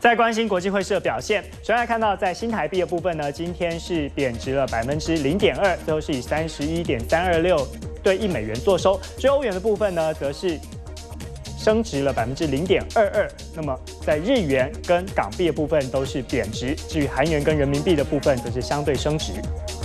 再关心国际汇市的表现，首先来看到在新台币的部分呢，今天是贬值了0.2%，最后是以31.326对1美元作收。至于欧元的部分呢，则是升值了0.22%。那么在日元跟港币的部分都是贬值，至于韩元跟人民币的部分则是相对升值。